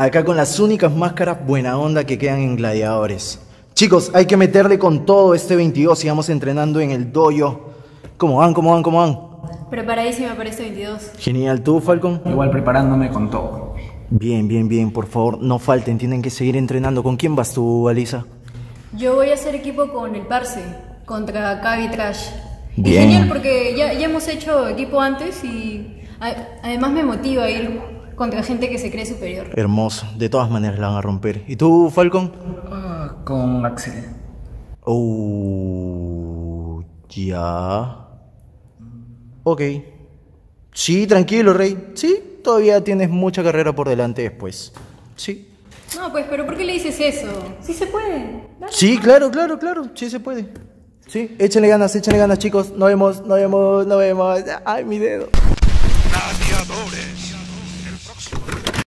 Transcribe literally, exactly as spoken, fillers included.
Acá con las únicas máscaras buena onda que quedan en Gladiadores. Chicos, hay que meterle con todo este veintidós. Sigamos entrenando en el dojo. ¿Cómo van? ¿Cómo van? ¿Cómo van? Preparadísima para este veintidós. Genial. ¿Tú, Falcon? Igual preparándome con todo. Bien, bien, bien. Por favor, no falten. Tienen que seguir entrenando. ¿Con quién vas tú, Alisa? Yo voy a hacer equipo con el Parse contra Cavi Trash. Bien. Y genial porque ya, ya hemos hecho equipo antes y a, además me motiva ir contra gente que se cree superior. Hermoso. De todas maneras la van a romper. ¿Y tú, Falcon? Uh, con Axel. Oh, ya. Ok. Sí, tranquilo, Rey. Sí, todavía tienes mucha carrera por delante después. Sí. No, pues, pero ¿por qué le dices eso? Sí se puede. Dale. Sí, claro, claro, claro. Sí se puede. Sí, échenle ganas, échenle ganas, chicos. Nos vemos, nos vemos, nos vemos. Ay, mi dedo. Gladiadores.